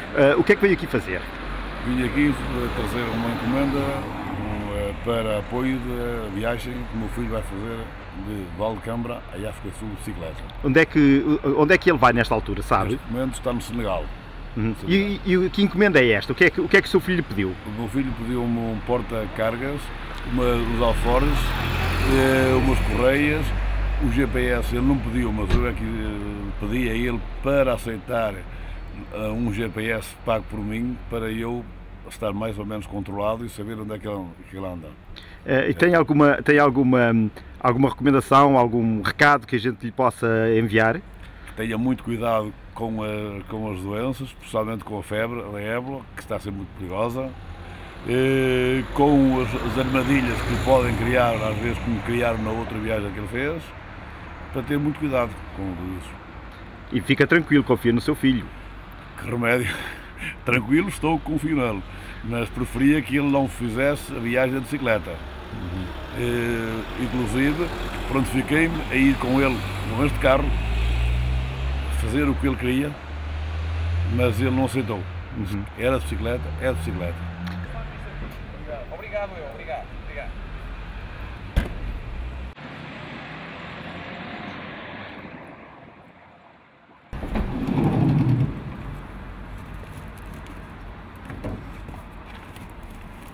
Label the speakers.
Speaker 1: O que é que veio aqui fazer?
Speaker 2: Vim aqui trazer uma encomenda para apoio da viagem que o meu filho vai fazer de Valcambra à África Sul de bicicleta.
Speaker 1: Onde é que ele vai nesta altura, sabe?
Speaker 2: Neste momento está no Senegal.
Speaker 1: E que encomenda é esta? O que é que o seu filho lhe pediu?
Speaker 2: O meu filho pediu-me um porta-cargas, uns alforjes, umas correias, o GPS ele não pediu, mas eu é que pedi a ele para aceitar um GPS pago por mim, para eu estar mais ou menos controlado e saber onde é que ele anda.
Speaker 1: E tem alguma recomendação, algum recado que a gente lhe possa enviar?
Speaker 2: Que tenha muito cuidado com as doenças, especialmente com a febre, a ébola, que está a ser muito perigosa, com as armadilhas que podem criar, às vezes como criaram na outra viagem que ele fez, para ter muito cuidado com tudo isso.
Speaker 1: E fica tranquilo, confia no seu filho.
Speaker 2: Que remédio! Tranquilo, estou, confio nele, mas preferia que ele não fizesse a viagem de bicicleta. Inclusive, prontifiquei-me a ir com ele neste carro, fazer o que ele queria, mas ele não aceitou. Era de bicicleta, é de bicicleta.
Speaker 3: Obrigado, obrigado.